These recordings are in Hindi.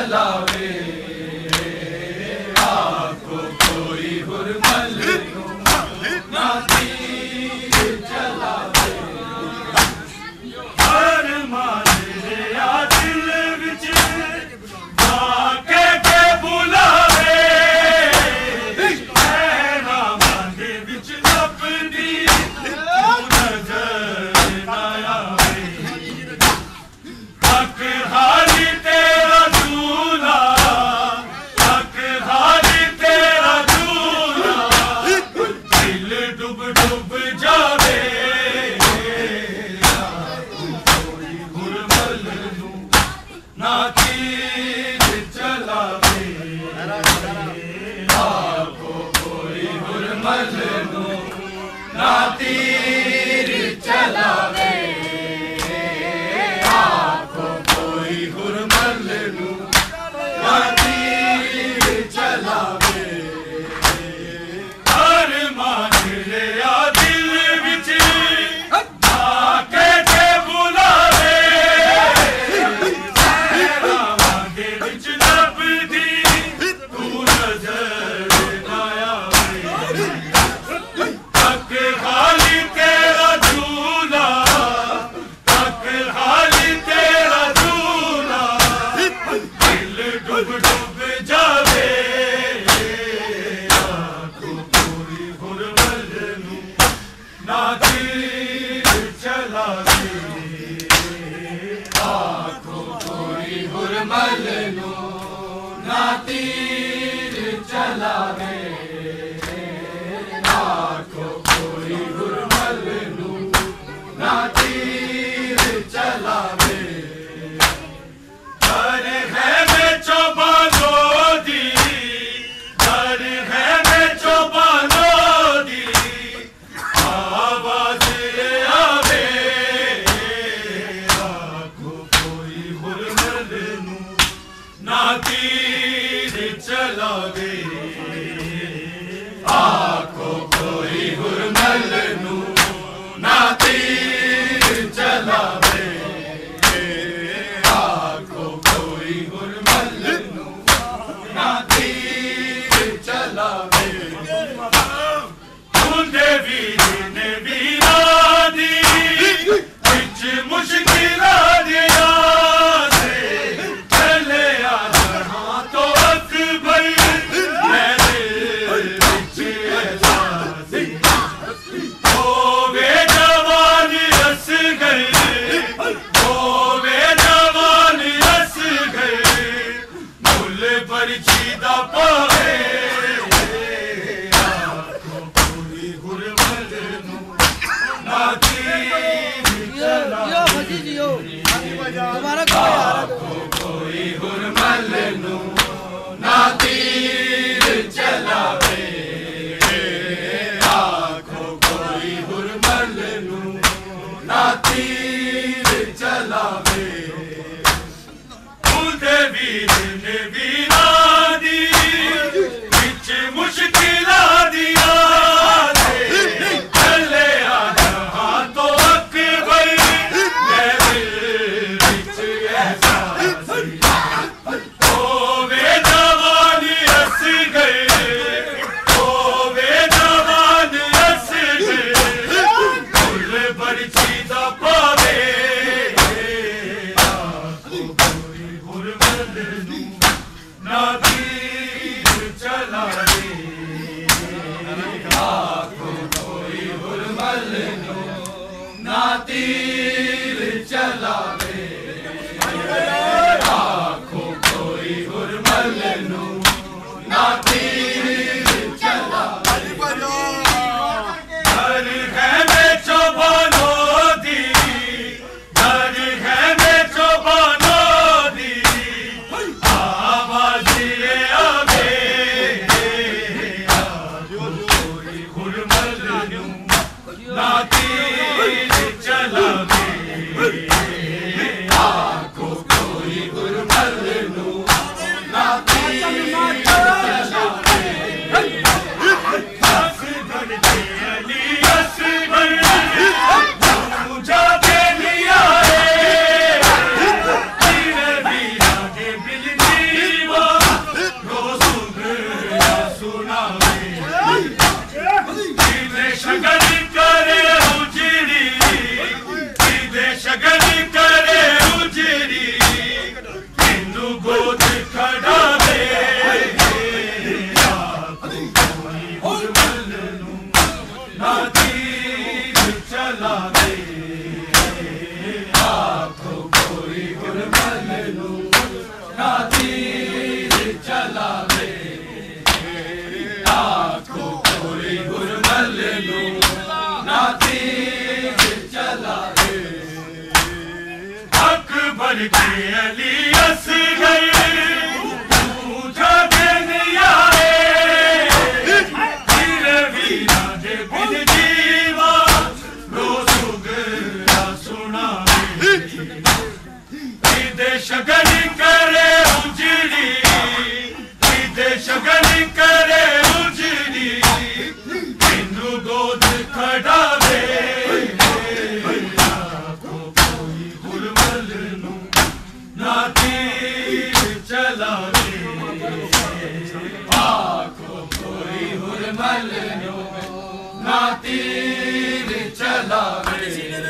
चलावे आखो कोई हुरमल ना तीर चलावे हर माने आ दिल विच आके के बुलावे ऐना माने विच लपदी नजर ना आवे हक हाली तेरा दूल्हा हक हाली तेरा दूल्हा दिल डूब डूब जावे कोई हुरमल नू ना तीर चलावे आखो कोई हुरमल नू ना तीर चलावे आखो कोई हुरमल नू ना तीर चलावे हर मांझले आ दिल विच आके के बुलावे तेरा मांगे विच लपदी तू नजर ना आवे हक हाली तेरा दूल्हा हक हाली तेरा दूल्हा दिल डूब डूब जावे आखो कोई हुरमल नू ना तीर चलावे आखो कोई हुरमल नू ना तीर चलावे आखो कोई हुरमल नू ना तीर चलावे डर है मैं चौबानों दी डर है मैं चौबानों दी आवाज आवे आखो कोई हुरमल नू ना तीर चलावे आखो कोई हुरमल नू ना तीर चलावे आखो कोई हुरमल नू ना तीर चलावे तुंदे वीर ने वीरा दी विच मुश्किलां दिया से चले आ जहां तो अकबर मेरे विच एहसासी होवे जवान असगर होवे जवान असगर मुल पर्ची दा पावे आखो कोई हुरमल नू ना तीर चलावे आखो कोई हुरमल नू ना तीर चलावे आखो कोई हुरमल नू ना तीर चलावे उदे वीर ने वीरा दी विच मुश्किलां दिया से चले आ जहां तो अकबर मेरे विच एहसासी होवे जवान असगर होवे जवान असगर मुल पर्ची दा पावे आखो कोई हुरमल नू ना तीर चलावे आखो कोई हुरमल नू ना तीर चलावे आखो कोई हुरमल नू ना तीर चलावे डर है मैं चौबानों दी डर है मैं चौबानों दी आवाज आवे आखो कोई हुरमल नू ना तीर चलावे पढ़ के अली असगर पूछा देने आए वीर वीरा दे बिन जीवा रो सुगरा सुना दे शगन करे उजड़ी दे शगन करे उजड़ी हिंदू गोद खड़ावे ना तीर चलावे आँखों कोई हुरमल नो ना तीर चलावे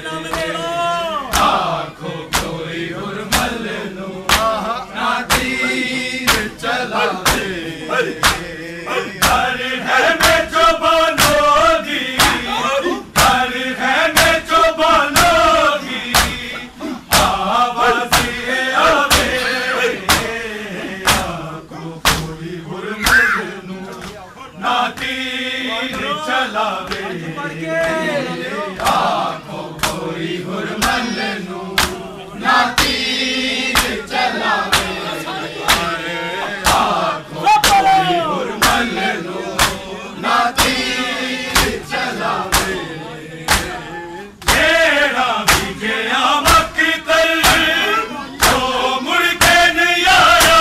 आँखों कोई हुरमल नो ना तीर चलावे घर है में जो बनोगी घर है में जो बनोगी आवाज़ ना तीर चलावे आँखों कोई हुरमल नो ना तीर चलावे आँखों कोई हुरमल नो ना तीर चलावे तेरा भी गया मक्तल तो मुड़ के नहीं आया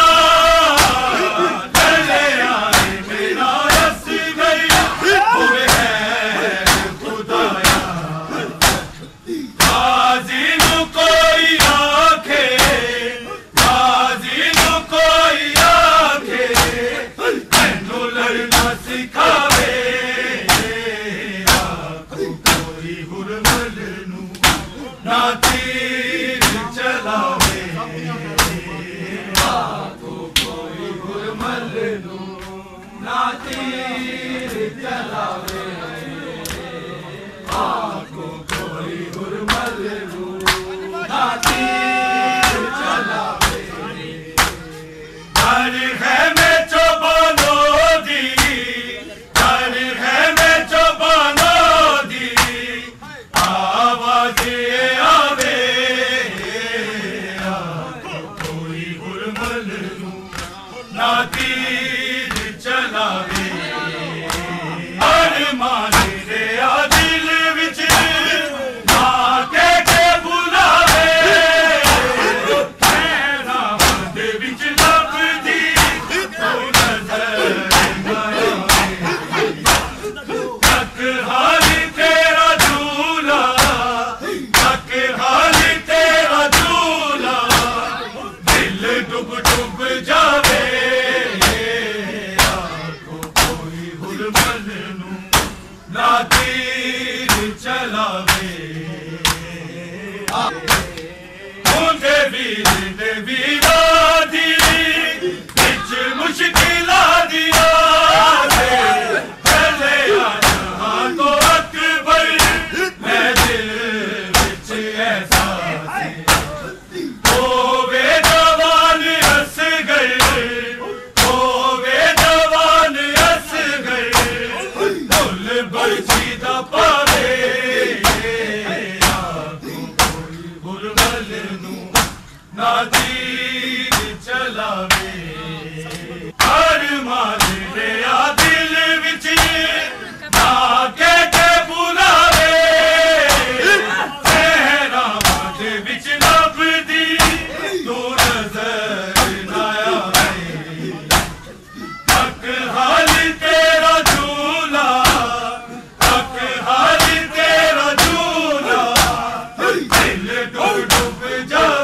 चले आए मेरा ना तीर चलावे आँखों कोई हुरमल नो ना तीर चलावे आँखों कोई हुरमल नो ना तीर चलावे घर है में जो बनोगी घर है में जो बनोगी आवाज़ आवे कोई हुरमल नो ना तीर चलावे हर माने रे आ दिल विच ना के बुलावे तेरा बंद विच लभदी कोई नजर ना आवे तक हाली तेरा झूला तक हाली तेरा झूला दिल डूब डूब जावे आँखों कोई हुरमल नो ना तीर चलावे मुझे वीर ने वीरा दी बिच मुश्किल दिया चले आ जहाँ तो अकबर मैं दिल बिच ऐसा होवे जवान असगर होवे जवान असगर फुल बरछी दा पावे आँखों कोई हुरमल नो ना तीर चलावे हर मारे रे आ दिल विच ना के बुलावे तेरा बात विच लभदी तू नजर ना आवे तक हाली तेरा झूला तक हाली तेरा झूला दिल डूब डूब जा